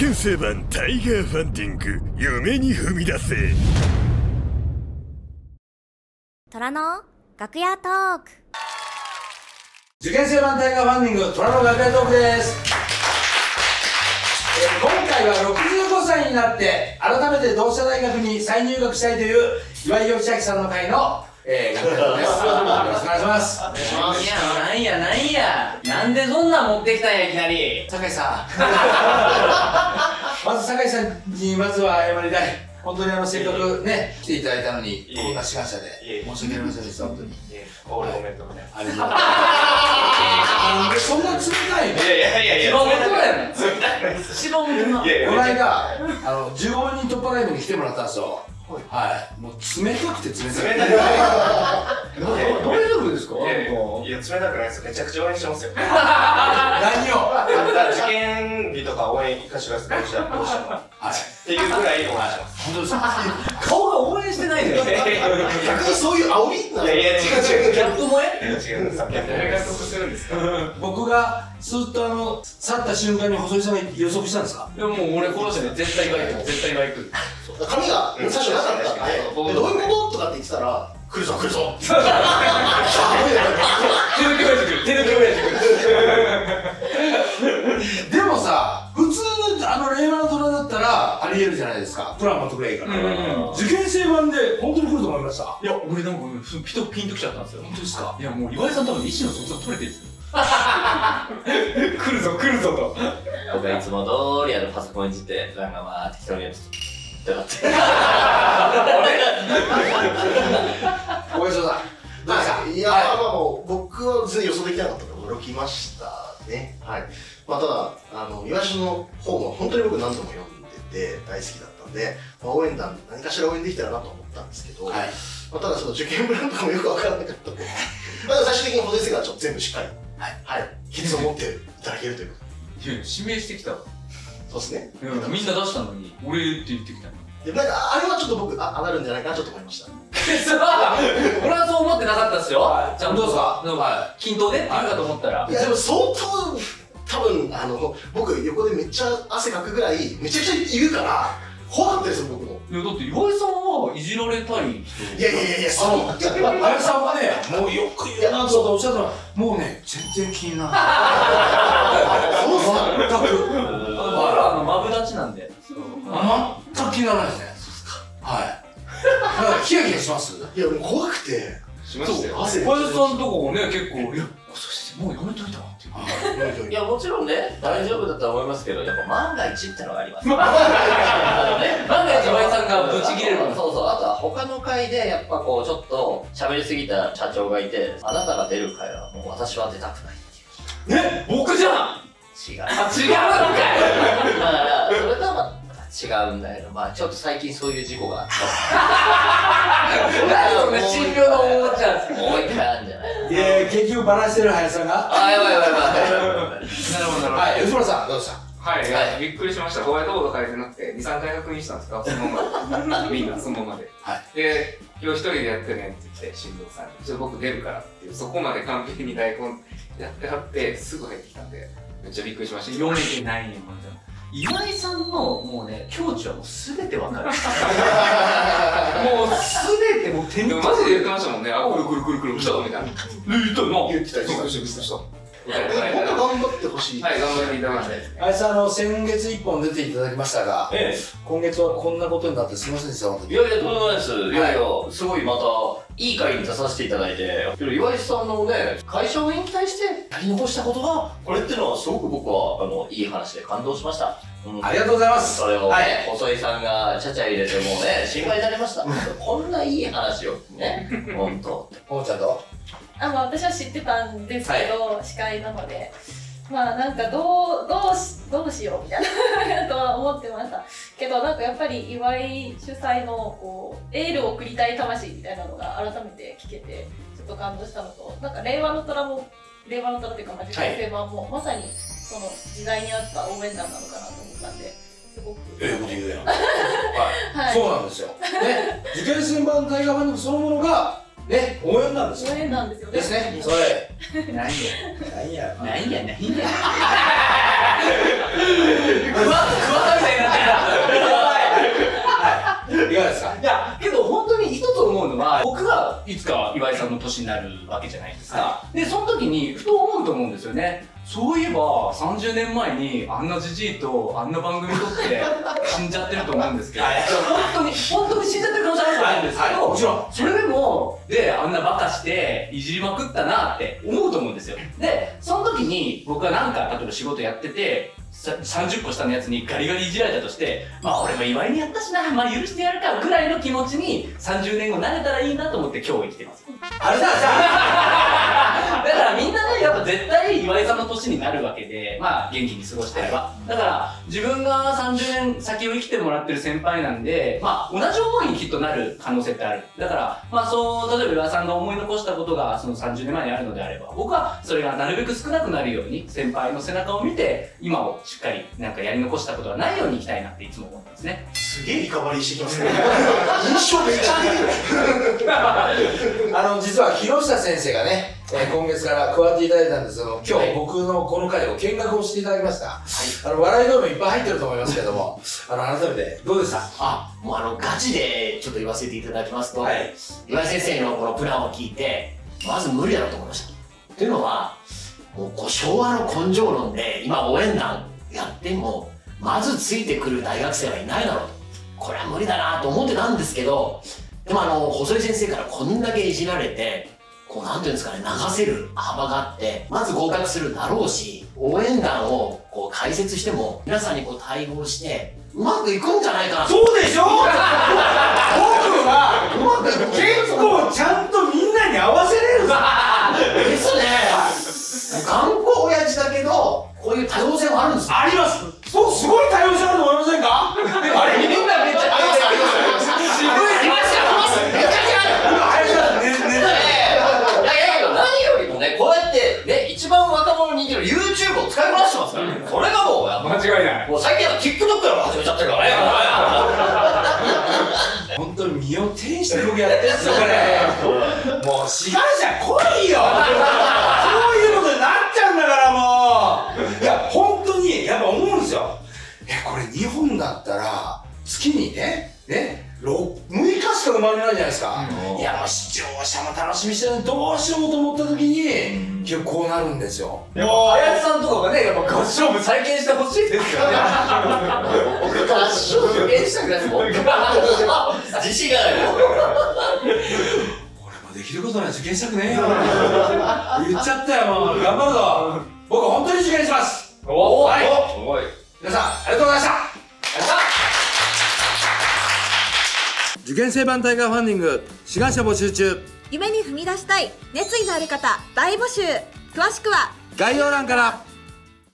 験生版タイガーファンディング、夢に踏み出せ。 虎の楽屋トーク。 受験生版タイガーファンディング虎の楽屋トークです。今回は65歳になって改めて同志社大学に再入学したいという岩井義明さんの会の楽屋トークです。よろしくお願いします。 いや、なんでそんなん持ってきたんや、いきなり。 酒井さんまず酒井さんにまずは謝りたい。本当にせっかくね来ていただいたのにこんな志願者で申し訳ありませんでした。本当にオールコメントもね。 なんでそんな冷たいの？ いや一番元だよね。冷たい。一番元な。 この間15万人突破ライブに来てもらったんですよ。はい、もう冷たくて冷たい。大丈夫ですか？ いや、冷たくないですよ。めちゃくちゃ応援してますよ。 何を？ 受験日とか応援行かしてください。どうしても。っていうぐらい応援してます。 本当ですか？ 顔が応援してないのよ。 逆にそういう煽り？いや、違う。 ギャップ萌え？ 違うんです。誰が得するんですか？ 僕がスーッと去った瞬間に細井さんが予測したんですか？ でも俺殺してね、絶対が行く。絶対が行く。 髪が最初なかったどういうこととかって言ってたら来るぞ手抜き親父来る。 でもさ、普通の令和の虎だったらありえるじゃないですか。プラン持ってくれいいから。受験生版で本当に来ると思いました。 いや、俺なんかピンときちゃったんですよ。 本当ですか？ いや、もう岩井さん多分意思の疎通が取れてるんですよ。来るぞと。 僕はいつも通りパソコンいじってなんかまあ適当にやるとかって小林さんどうですか？ いや、まあもう僕は全然予想できなかったので驚きましたね。はい。まあただイワシの方も本当に僕何度も読んでて大好きだったんで、応援団何かしら応援できたらなと思ったんですけど、ただその受験プランとかもよく分からなかったんで、最終的に補正生が全部しっかりキッズを持っていただけるということ。 いや、指名してきた。 そうですね。 みんな出したのに俺って言ってきたの。 なんかあれはちょっと僕あるんじゃないかなちょっと思いました。 俺はそう思ってなかったっすよ。ちゃんとどうですか？ 均等でって言うかと思ったら。 いやでも相当多分僕横でめっちゃ汗かくぐらいめちゃくちゃ言うから怖かったですよ僕も。 いやだって岩井さんはいじられたい人。 いや林さんはね、もうよく言うなとおっしゃったらもうね全然気にならない。そうっすか？全く。 僕らマブダチなんで。 全く気にならないですね。はい。なんかヒヤヒヤします？ いやもう怖くて。 しましたよ。 汗小林さんとかがね結構いやもうやめといたわっていや、もちろんね大丈夫だとは思いますけど、やっぱ万が一ってのがあります。 万が一岩井さんがブチ切れるから。 そうそう。あとは他の会でやっぱこうちょっと喋りすぎた社長がいて、あなたが出る会はもう私は出たくないっていう。 ね、僕じゃん。 違う。 違うんかい。 だからそれとはまた違うんだけど、まあちょっと最近そういう事故があった。 何それ診療のおもちゃ。 もう一回あるんじゃない？ 結局バラしてる林さんが。 あ、やばい。 なるほど。 はい、吉村さんどうでした？ はい、びっくりしました。ホワイトボード書いてなくて、2、3回確認したんですか、そのまま。みんな、そのままで。で、今日一人でやってねって言って、新藤さんに、ちょっと僕出るからっていう、そこまで完璧に台本やってはって、すぐ入ってきたんで、めっちゃびっくりしました。 読めてないよ、まだ。岩井さんのもうね、境地はもう全てわかる。もう全てもう手に。 でもマジで言ってましたもんね、あ、来る、来たみたいな。 言ったな。 言ってたりそう。 本当頑張ってほしい。 はい、頑張っていただきたいですね。 林さん先月1本出ていただきましたが、今月はこんなことになってすみませんでした本当に。 いや、とんでもないです。いや、すごいまたいい会に出させていただいて、岩井さんのね、会社を引退してやり残したことがこれっていうのはすごく僕はいい話で感動しました。 ありがとうございます。 それをね、細井さんがちゃちゃ入れてもうね、心配になりました。こんないい話をね、本当。 ももちゃんと？ まあ私は知ってたんですけど、司会なので、まあなんかどうしようみたいなとは思ってましたけど、なんかやっぱり岩井主催のこうエールを送りたい魂みたいなのが改めて聞けてちょっと感動したのと、なんか令和の虎っていうか受験生版もまさにその時代に合った応援団なのかなと思ったんで、すごくこと言うやん。そうなんですよ。ね、受験生版タイガーファンディングそのものがね、応援なんですよ。 応援なんですよね。 ですね。それ。 なんや。 なんや。 なんや。 桑田岩井さんの年になるわけじゃないですか。で、その時にふと思うと思うんですよね。そういえば30年前にあんなじじいとあんな番組撮って死んじゃってると思うんですけど、本当に死んじゃってる可能性あると思うんですけど、 もちろんそれでもあんなバカしていじりまくったなって思うと思うんですよ。で、その時に僕はなんか例えば仕事やってて30個下のやつにガリガリいじられたとして、まあ俺も祝いにやったしな、まあ許してやるかぐらいの気持ちに30年後なれたらいいなと思って今日生きてます。 あれだじゃだからみんなね、やっぱ絶対岩井さんの年になるわけで、まあ元気に過ごしてれば。だから自分が30年先を生きてもらってる先輩なんで、まあ同じ思いにきっとなる可能性ってある。だから、まあそう、例えば岩井さんが思い残したことがその30年前にあるのであれば、僕はそれがなるべく少なくなるように、先輩の背中を見て、今をしっかりなんかやり残したことがないようにいきたいなっていつも思ってますね。 すげえリカバリーしてきますね。印象めっちゃ実は木下先生がね、今月から加わっていただいたんですけど、今日僕のこの回を見学をしていただきました。笑い声もいっぱい入ってると思いますけども、改めてどうでした？ もうガチでちょっと言わせていただきますと、岩井先生のこのプランを聞いて、まず無理だろうと思いました。というのは、もう昭和の根性論で今応援団やってもまずついてくる大学生はいないだろうと、これは無理だなと思ってたんですけど、でも細井先生からこんだけいじられて、こうなんていうんですかね、流せる幅があって、まず合格するだろうし、応援団をこう解説しても皆さんにこう対応してうまくいくんじゃないかな。 そうでしょ？僕は結構ちゃんとみんなに合わせれるぞ。 ですね。頑固親父だけどこういう多様性もあるんですよ。 あります。そう、すごい多様性あると思いませんか？あれみんなめっちゃありますありますあります。渋いありますめっちゃ何よりもね、こうやってね、一番若者に人気の YouTube を使いこなしてますからね。それがもうやっぱ間違いない。 もう最近は TikTok から始めちゃってるからね。 本当に身を挺して僕やってんすよ、これ。もう、志願者来いよ。そういうことになっちゃうんだからもう。いや、本当に、やっぱ思うんですよ。これ日本だったら、月にね、6日しか生まれないじゃないですか。いや、もう視聴者も楽しみにしてるのにどうしようと思った時に、結構こうなるんですよ。 やっぱ林さんとかがね、やっぱ合唱部再建してほしいですよね。 僕合唱部受験したくないですもん。自信がないもん。 俺もできることない受験したくねえよ。言っちゃったよ、もう。頑張るぞ。僕は本当に受験します。はい。皆さん、ありがとうございました。受験生版タイガーファンディング志願者募集中。 夢に踏み出したい熱意のある方大募集。詳しくは概要欄から。